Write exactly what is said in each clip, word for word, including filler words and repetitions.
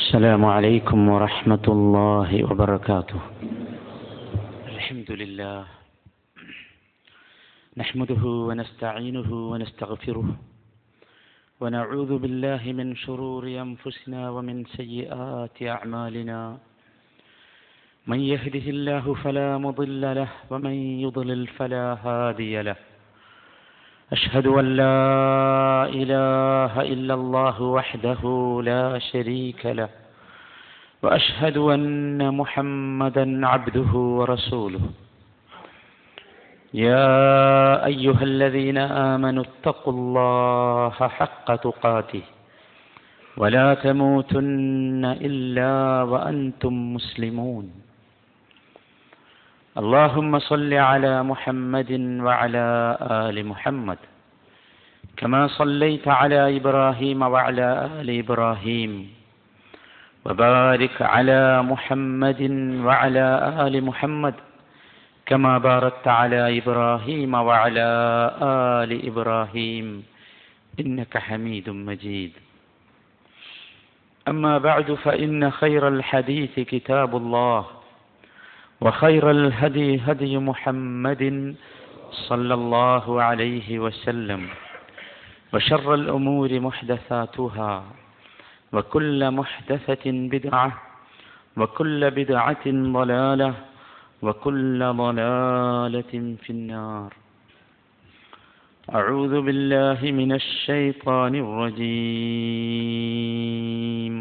السلام عليكم ورحمة الله وبركاته. الحمد لله نحمده ونستعينه ونستغفره ونعوذ بالله من شرور أنفسنا ومن سيئات أعمالنا. من يهده الله فلا مضل له ومن يضلل فلا هادي له. أشهد أن لا إله إلا الله وحده لا شريك له وأشهد أن محمدا عبده ورسوله. يا أيها الذين آمنوا اتقوا الله حق تقاته ولا تموتن إلا وأنتم مسلمون. اللهم صل على محمد وعلى آل محمد كما صليت على إبراهيم وعلى آل إبراهيم وبارك على محمد وعلى آل محمد كما باركت على إبراهيم وعلى آل إبراهيم إنك حميد مجيد. أما بعد فإن خير الحديث كتاب الله وخير الهدي هدي محمد صلى الله عليه وسلم وشر الأمور محدثاتها وكل محدثة بدعة وكل بدعة ضلالة وكل ضلالة في النار. أعوذ بالله من الشيطان الرجيم.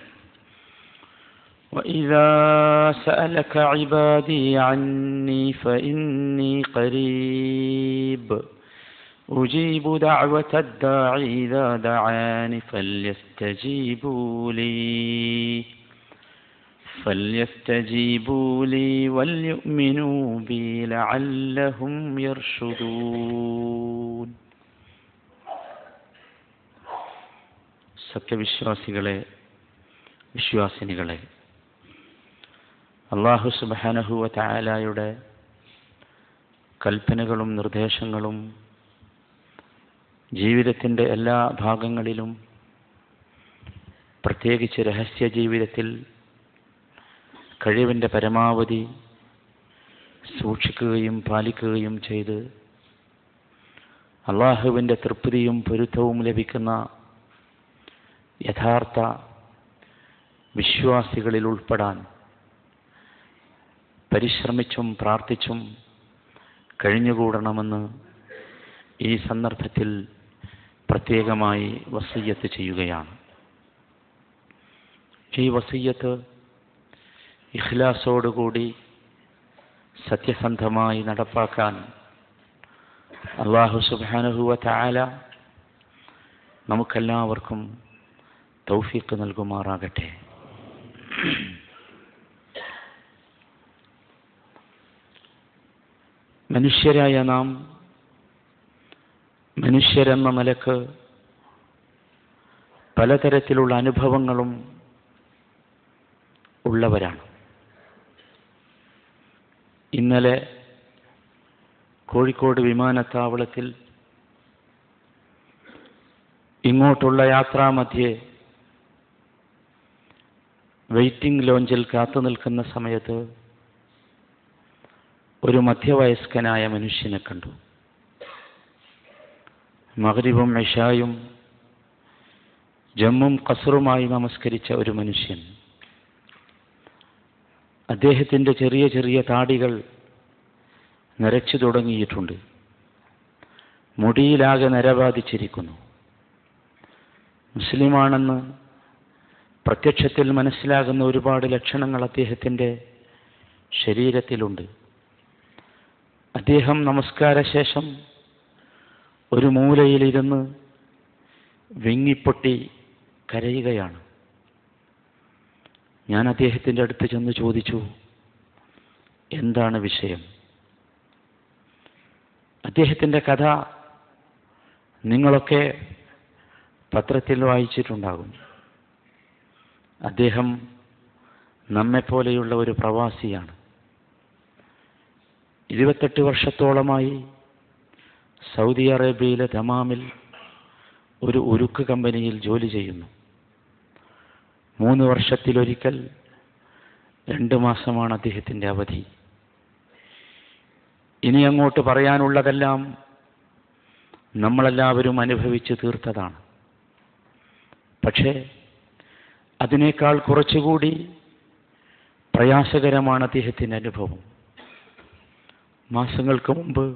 وإذا سألك عبادي عني فإني قريب أجيب دعوة الداعي إذا دعان فليستجيبوا لي فليستجيبوا لي وليؤمنوا بي لعلهم يرشدون. സത്യവിശ്വാസികളെ, വിശ്വാസിനികളെ, അല്ലാഹു സുബ്ഹാനഹു വ തആലയുടെ കൽപ്പനകളും നിർദ്ദേശങ്ങളും ജീവിതത്തിൻ്റെ എല്ലാ ഭാഗങ്ങളിലും, പ്രത്യേകിച്ച് രഹസ്യ ജീവിതത്തിൽ കഴിവിൻ്റെ പരമാവധി സൂക്ഷിക്കുകയും പാലിക്കുകയും ചെയ്ത് അല്ലാഹുവിൻ്റെ തൃപ്തിയും പൊരുത്തവും ലഭിക്കുന്ന യഥാർത്ഥ വിശ്വാസികളിൽ ഉൾപ്പെടാൻ പരിശ്രമിച്ചും പ്രാർത്ഥിച്ചും കഴിഞ്ഞുകൂടണമെന്ന് ഈ സന്ദർഭത്തിൽ പ്രത്യേകമായി വസിയ്യത്ത് ചെയ്യുകയാണ്. ഈ വസിയ്യത്ത് ഇഖ്ലാസോടുകൂടി സത്യസന്ധമായി നടപ്പാക്കാൻ അല്ലാഹു സുബ്ഹാനഹു വ തആല നമുക്കെല്ലാവർക്കും തൗഫീഖ് നൽകുമാറാകട്ടെ. മനുഷ്യരായ നാം മനുഷ്യരെന്ന നിലക്ക് പലതരത്തിലുള്ള അനുഭവങ്ങളും ഉള്ളവരാണ്. ഇന്നലെ കോഴിക്കോട് വിമാനത്താവളത്തിൽ ഇങ്ങോട്ടുള്ള യാത്രാമധ്യേ വെയിറ്റിംഗ് ലോഞ്ചിൽ കാത്തു നിൽക്കുന്ന സമയത്ത് ഒരു മധ്യവയസ്കനായ മനുഷ്യനെ കണ്ടു. മഗ്രിബും ഇശായും ജമ്മും ഖസ്റുമായി നമസ്കരിച്ച ഒരു മനുഷ്യൻ. അദ്ദേഹത്തിൻ്റെ ചെറിയ ചെറിയ താടികൾ നരച്ചു തുടങ്ങിയിട്ടുണ്ട്. മുടിയിലാകെ നരബാധിച്ചിരിക്കുന്നു. മുസ്ലിമാണെന്ന് പ്രത്യക്ഷത്തിൽ മനസ്സിലാകുന്ന ഒരുപാട് ലക്ഷണങ്ങൾ അദ്ദേഹത്തിൻ്റെ ശരീരത്തിലുണ്ട്. അദ്ദേഹം നമസ്കാരശേഷം ഒരു മൂലയിലിരുന്ന് വിങ്ങിപ്പൊട്ടി കരയുകയാണ്. ഞാൻ അദ്ദേഹത്തിൻ്റെ അടുത്ത് ചെന്ന് ചോദിച്ചു, എന്താണ് വിഷയം? അദ്ദേഹത്തിൻ്റെ കഥ നിങ്ങളൊക്കെ പത്രത്തിൽ വായിച്ചിട്ടുണ്ടാകും. അദ്ദേഹം നമ്മെപ്പോലെയുള്ള ഒരു പ്രവാസിയാണ്. ഇരുപത്തെട്ട് വർഷത്തോളമായി സൗദി അറേബ്യയിലെ ദമാമിൽ ഒരു ഉരുക്ക് കമ്പനിയിൽ ജോലി ചെയ്യുന്നു. മൂന്ന് വർഷത്തിലൊരിക്കൽ രണ്ട് മാസമാണ് അദ്ദേഹത്തിൻ്റെ അവധി. ഇനി അങ്ങോട്ട് പറയാനുള്ളതെല്ലാം നമ്മളെല്ലാവരും അനുഭവിച്ച് തീർത്തതാണ്. പക്ഷേ അതിനേക്കാൾ കുറച്ചുകൂടി പ്രയാസകരമാണ് അദ്ദേഹത്തിൻ്റെ അനുഭവം. മാസങ്ങൾക്ക് മുമ്പ്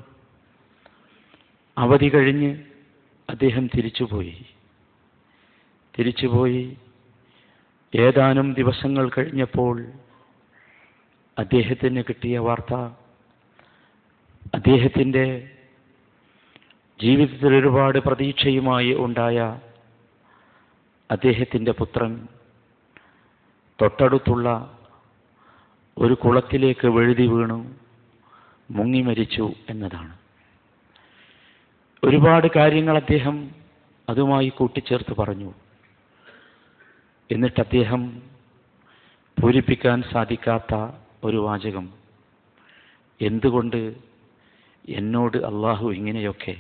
അവധി കഴിഞ്ഞ് അദ്ദേഹം തിരിച്ചുപോയി. തിരിച്ചുപോയി ഏതാനും ദിവസങ്ങൾ കഴിഞ്ഞപ്പോൾ അദ്ദേഹത്തിന് കിട്ടിയ വാർത്ത, അദ്ദേഹത്തിൻ്റെ ജീവിതത്തിൽ ഒരുപാട് പ്രതീക്ഷയുമായി ഉണ്ടായ അദ്ദേഹത്തിൻ്റെ പുത്രൻ തൊട്ടടുത്തുള്ള ഒരു കുളത്തിലേക്ക് വഴുതി വീണു മുങ്ങി മരിച്ചു എന്നതാണ്. ഒരുപാട് കാര്യങ്ങൾ അദ്ദേഹം അതുമായി കൂട്ടിച്ചേർത്ത് പറഞ്ഞു. എന്നിട്ട് അദ്ദേഹം പൂരിപ്പിക്കാൻ സാധിക്കാത്ത ഒരു വാചകം, എന്തുകൊണ്ട് എന്നോട് അള്ളാഹു ഇങ്ങനെയൊക്കെ?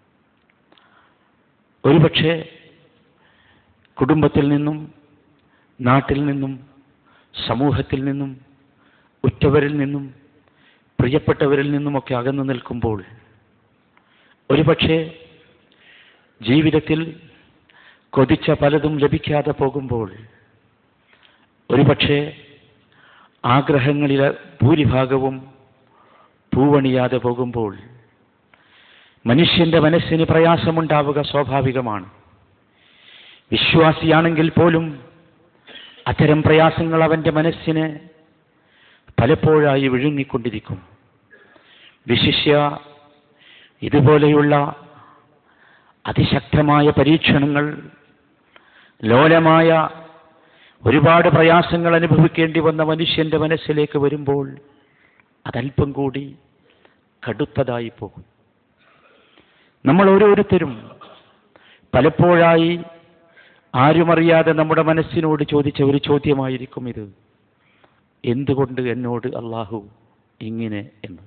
ഒരുപക്ഷെ കുടുംബത്തിൽ നിന്നും നാട്ടിൽ നിന്നും സമൂഹത്തിൽ നിന്നും ഉറ്റവരിൽ നിന്നും പ്രിയപ്പെട്ടവരിൽ നിന്നുമൊക്കെ അകന്നു നിൽക്കുമ്പോൾ, ഒരുപക്ഷെ ജീവിതത്തിൽ കൊതിച്ച പലതും ലഭിക്കാതെ പോകുമ്പോൾ, ഒരുപക്ഷെ ആഗ്രഹങ്ങളിലെ ഭൂരിഭാഗവും പൂവണിയാതെ പോകുമ്പോൾ മനുഷ്യന്റെ മനസ്സിന് പ്രയാസമുണ്ടാവുക സ്വാഭാവികമാണ്. വിശ്വാസിയാണെങ്കിൽ പോലും അത്തരം പ്രയാസങ്ങൾ അവൻ്റെ മനസ്സിനെ പലപ്പോഴായി വിഴുങ്ങിക്കൊണ്ടിരിക്കും. വിശിഷ്യ ഇതുപോലെയുള്ള അതിശക്തമായ പരീക്ഷണങ്ങൾ, ലോലമായ ഒരുപാട് പ്രയാസങ്ങൾ അനുഭവിക്കേണ്ടി വന്ന മനുഷ്യന്റെ മനസ്സിലേക്ക് വരുമ്പോൾ അതല്പം കൂടി കടുത്തതായി പോകും. നമ്മൾ ഓരോരുത്തരും പലപ്പോഴായി ആരുമറിയാതെ നമ്മുടെ മനസ്സിനോട് ചോദിച്ച ഒരു ചോദ്യമായിരിക്കും ഇത്, എന്തുകൊണ്ട് എന്നോട് അള്ളാഹു ഇങ്ങനെ എന്ന്.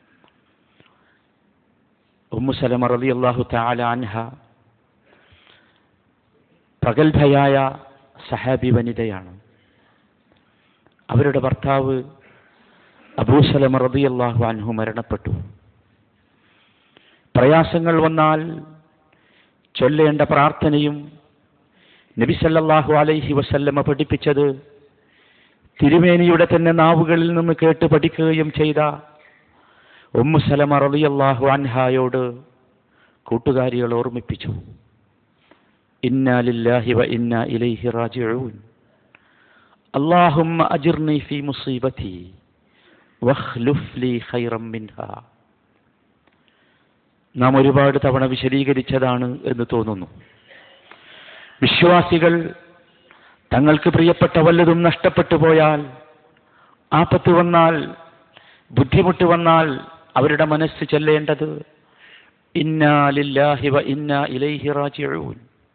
ഉമ്മു സലമ റളിയല്ലാഹു തആല അൻഹ പ്രഗൽഭയായ സഹാബി വനിതയാണ്. അവരുടെ ഭർത്താവ് അബൂ സലമ റളിയല്ലാഹു അൻഹു മരണപ്പെട്ടു. പ്രയാസങ്ങൾ വന്നാൽ ചൊല്ലേണ്ട പ്രാർത്ഥനയും നബി സല്ലല്ലാഹു അലൈഹി വസല്ലമ പഠിപ്പിച്ചത് തിരുമേനിയുടെ തന്നെ നാവുകളിൽ നിന്ന് കേട്ട് പഠിക്കുകയും ചെയ്ത ഉമ്മു സലമ റളിയല്ലാഹു അൻഹായോട് കൂട്ടുകാരികൾ ഓർമ്മിപ്പിച്ചു, ഇന്നാ ലില്ലാഹി വ ഇന്നാ ഇലൈഹി റാജിഊൻ, അല്ലാഹുമ്മ അജിർനി ഫീ മുസീബതി വഖ്ലുഫ് ലീ ഖൈറൻ മിൻഹാ. നാം ഒരുപാട് തവണ വിശദീകരിച്ചതാണ് എന്ന് തോന്നുന്നു. വിശ്വാസികൾ തങ്ങൾക്ക് പ്രിയപ്പെട്ട വല്ലതും നഷ്ടപ്പെട്ടു പോയാൽ, ആപത്ത് വന്നാൽ, ബുദ്ധിമുട്ട് വന്നാൽ അവരുടെ മനസ്സ് ചൊല്ലേണ്ടത് ഇന്നാ ലില്ലാഹി വ ഇന്നാ ഇലൈഹി റാജിഊൻ.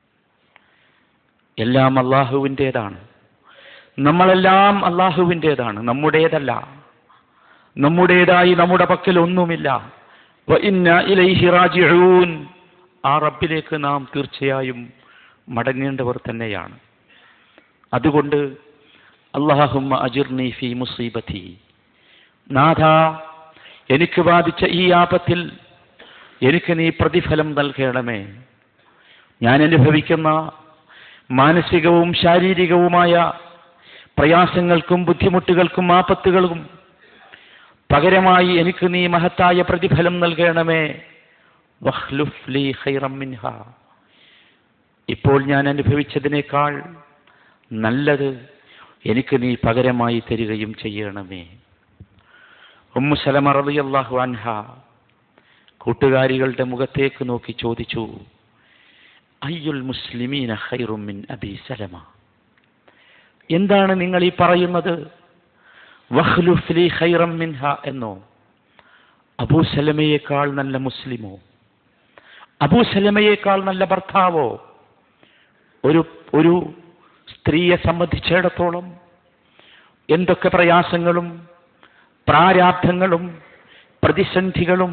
എല്ലാം അള്ളാഹുവിൻ്റേതാണ്, നമ്മളെല്ലാം അള്ളാഹുവിൻ്റേതാണ്, നമ്മുടേതല്ല. നമ്മുടേതായി നമ്മുടെ പക്കൽ ഒന്നുമില്ല. വ ഇന്നാ ഇലൈഹി റാജിഊൻ, ആ റബ്ബിലേക്ക് നാം തീർച്ചയായും മടങ്ങേണ്ടവർ തന്നെയാണ്. അതുകൊണ്ട് അല്ലാഹുമ്മ അജിർനി ഫീ മുസീബതി, നാഥ എനിക്ക് ബാധിച്ച ഈ ആപത്തിൽ എനിക്ക് നീ പ്രതിഫലം നൽകണമേ. ഞാൻ അനുഭവിക്കുന്ന മാനസികവും ശാരീരികവുമായ പ്രയാസങ്ങൾക്കും ബുദ്ധിമുട്ടുകൾക്കും ആപത്തുകൾക്കും പകരമായി എനിക്ക് നീ മഹത്തായ പ്രതിഫലം നൽകണമേ. വഖ്ലുഫ് ലീ ഖൈറൻ മിൻഹാ, ഇപ്പോൾ ഞാൻ അനുഭവിച്ചതിനേക്കാൾ നല്ലത് എനിക്ക് നീ പകരമായി തരികയും ചെയ്യണമേ. ഉമ്മു സലമ റളിയല്ലാഹു അൻഹ കൂട്ടുകാരികളുടെ മുഖത്തേക്ക് നോക്കി ചോദിച്ചു, അയ്യുൽ മുസ്ലിമീന ഖൈറും മിൻ അബീ സലമ, എന്താണ് നിങ്ങൾ ഈ പറയുന്നത്? വഖ്ലുഫ് ലീ ഖൈറൻ മിൻഹാ എന്നോ? അബൂ സലമയേക്കാൾ നല്ല മുസ്ലിമോ? അബൂ സലമയേക്കാൾ നല്ല ഭർത്താവോ? ഒരു ഒരു സ്ത്രീയെ സംബന്ധിച്ചിടത്തോളം എന്തൊക്കെ പ്രയാസങ്ങളും പ്രാരാബ്ധങ്ങളും പ്രതിസന്ധികളും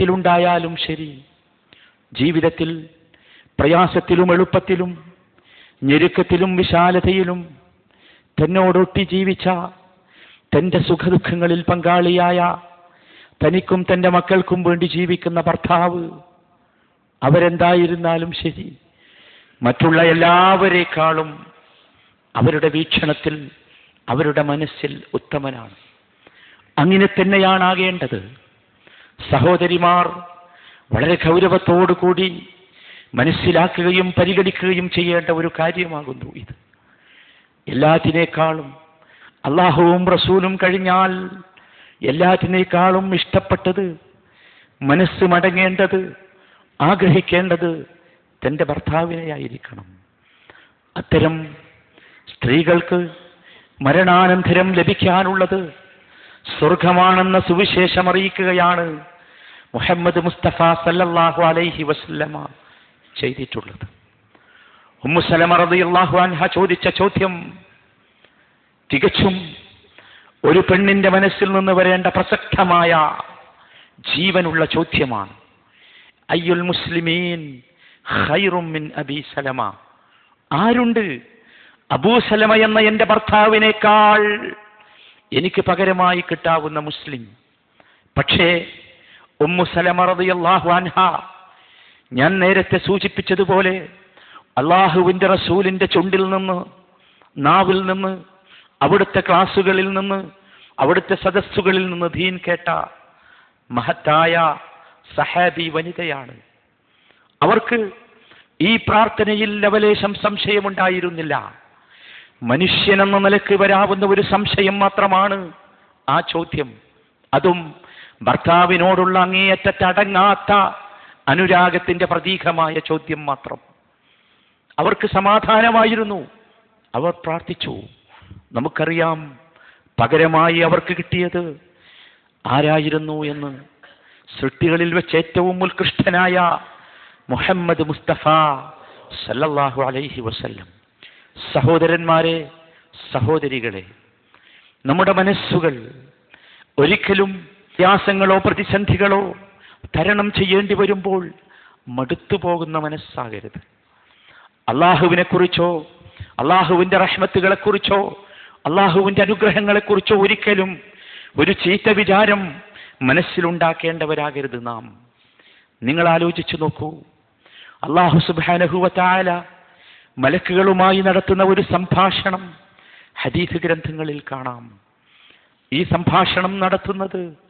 ജീവിതത്തിലുണ്ടായാലും ശരി, ജീവിതത്തിൽ പ്രയാസത്തിലും എളുപ്പത്തിലും ഞെരുക്കത്തിലും വിശാലതയിലും തന്നോടൊട്ടി ജീവിച്ച, തൻ്റെ സുഖദുഃഖങ്ങളിൽ പങ്കാളിയായ, തനിക്കും തൻ്റെ മക്കൾക്കും വേണ്ടി ജീവിക്കുന്ന ഭർത്താവ്, അവരെന്തായിരുന്നാലും ശരി, മറ്റുള്ള എല്ലാവരേക്കാളും അവരുടെ വീക്ഷണത്തിൽ, അവരുടെ മനസ്സിൽ ഉത്തമനാണ്. അങ്ങനെ തന്നെയാണ് ആകേണ്ടത്. സഹോദരിമാർ വളരെ ഗൗരവത്തോടു കൂടി മനസ്സിലാക്കുകയും പരിഗണിക്കുകയും ചെയ്യേണ്ട ഒരു കാര്യമാകുന്നു ഇത്. എല്ലാത്തിനേക്കാളും അള്ളാഹുവും റസൂലും കഴിഞ്ഞാൽ എല്ലാത്തിനേക്കാളും ഇഷ്ടപ്പെട്ടത്, മനസ്സ് മടങ്ങേണ്ടത്, ആഗ്രഹിക്കേണ്ടത് തൻ്റെ ഭർത്താവിനെയായിരിക്കണം. അത്തരം സ്ത്രീകൾക്ക് മരണാനന്തരം ലഭിക്കാനുള്ളത് സ്വർഗമാണെന്ന സുവിശേഷം അറിയിക്കുകയാണ് മുഹമ്മദ് മുസ്തഫ സല്ലല്ലാഹു അലൈഹി വസല്ലമ ചെയ്തിട്ടുള്ളത്. ഉമ്മു സലമ റളിയല്ലാഹു അൻഹ ചോദിച്ച ചോദ്യം തികച്ചും ഒരു പെണ്ണിന്റെ മനസ്സിൽ നിന്ന് വരേണ്ട പ്രസക്തമായ ജീവനുള്ള ചോദ്യമാണ്. അയ്യുൽ മുസ്ലിമീൻ ഖൈറും മിൻ അബീ സലമ, ആരുണ്ട് അബൂ സലമ എന്ന എൻ്റെ ഭർത്താവിനേക്കാൾ എനിക്ക് പകരമായി കിട്ടാവുന്ന മുസ്ലിം? പക്ഷേ ഉമ്മു സലമ റളിയല്ലാഹു അൻഹ ഞാൻ നേരത്തെ സൂചിപ്പിച്ചതുപോലെ അള്ളാഹുവിൻ്റെ റസൂലിൻ്റെ ചുണ്ടിൽ നിന്ന്, നാവിൽ നിന്ന്, അവിടുത്തെ ക്ലാസുകളിൽ നിന്ന്, അവിടുത്തെ സദസ്സുകളിൽ നിന്ന് ദീൻ കേട്ട മഹത്തായ സഹാബി വനിതയാണ്. അവർക്ക് ഈ പ്രാർത്ഥനയിൽ ലവലേശം സംശയമുണ്ടായിരുന്നില്ല. മനുഷ്യനെന്ന നിലക്ക് വരാവുന്ന ഒരു സംശയം മാത്രമാണ് ആ ചോദ്യം. അതും ഭർത്താവിനോടുള്ള അങ്ങേയറ്റടങ്ങാത്ത അനുരാഗത്തിന്റെ പ്രതീകമായ ചോദ്യം മാത്രം. അവർക്ക് സമാധാനമായിരുന്നു. അവർ പ്രാർത്ഥിച്ചു. നമുക്കറിയാം പകരമായി അവർക്ക് കിട്ടിയത് ആരായിരുന്നു എന്ന്. സൃഷ്ടികളിൽ വെച്ച് ഏറ്റവും ഉത്കൃഷ്ടനായ മുഹമ്മദ് മുസ്തഫ സല്ലല്ലാഹു അലൈഹി വസല്ലം. സഹോദരന്മാരെ, സഹോദരികളെ, നമ്മുടെ മനസ്സുകൾ ഒരിക്കലും പ്രയാസങ്ങളോ പ്രതിസന്ധികളോ തരണം ചെയ്യേണ്ടി വരുമ്പോൾ മടുത്തു പോകുന്ന മനസ്സാകരുത്. അള്ളാഹുവിനെ കുറിച്ചോ അള്ളാഹുവിൻ്റെ റഹ്മത്തുകളെക്കുറിച്ചോ അള്ളാഹുവിൻ്റെ അനുഗ്രഹങ്ങളെക്കുറിച്ചോ ഒരിക്കലും ഒരു ചീത്ത വിചാരം മനസ്സിലുണ്ടാക്കേണ്ടവരാകരുത് നാം. നിങ്ങൾ ആലോചിച്ചു നോക്കൂ, അള്ളാഹു സുബ്ഹാനഹു വ തആല മലക്കുകളുമായി നടത്തുന്ന ഒരു സംഭാഷണം ഹദീസ് ഗ്രന്ഥങ്ങളിൽ കാണാം. ഈ സംഭാഷണം നടത്തുന്നത്